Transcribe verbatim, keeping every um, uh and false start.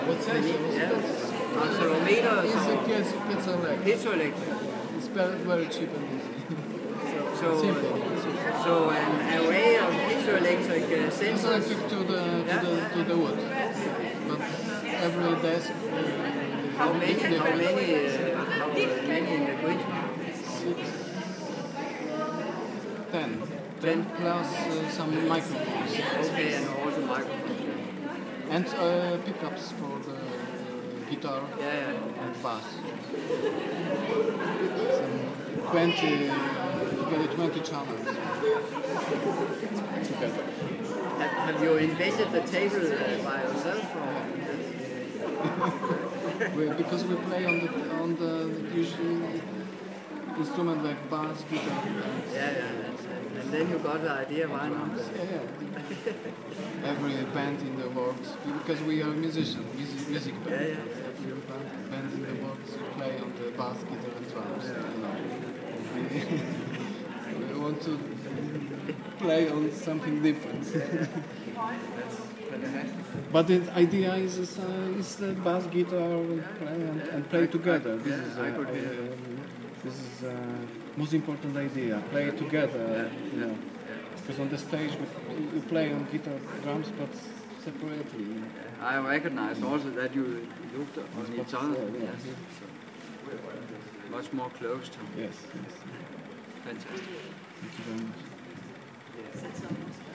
Potential. Yeah. Accelerometer og It's så a gets gets electric. piezoelectric. It's very, very cheap and easy. So, Simple. so an array of piezoelectric uh, It's sensors. electric to the to the to the wood. But every desk. Uh, How many? How different. many? Uh, how many in the grid? Six, ten. Ten. Plus uh, some microphones. Okay, and also microphones. And uh, pickups for the uh, guitar Yeah, yeah. and bass. Some twenty, you get twenty channels together. Have, have you invented the table uh, by yourself? Or? we, because we play on the on the usual instrument like bass, guitar. And Yeah, yeah. That's, uh, and then you got the idea, why not? yeah, yeah. Every band in the world, because we are musicians, music, music band. Yeah, yeah. Every band, band in the world play on the bass, guitar, and drums. You know. we, we want to play on something different. But the idea is is, uh, is the bass, guitar, play and, and play together. This is uh, uh, this is uh, most important idea. Play together, you know. Because on the stage we, we play on guitar, drums, but separately. I recognize also that you looked on each other. Yeah, Yes. So, much more close to. Yes, yes. Fantastic. Thank you very much.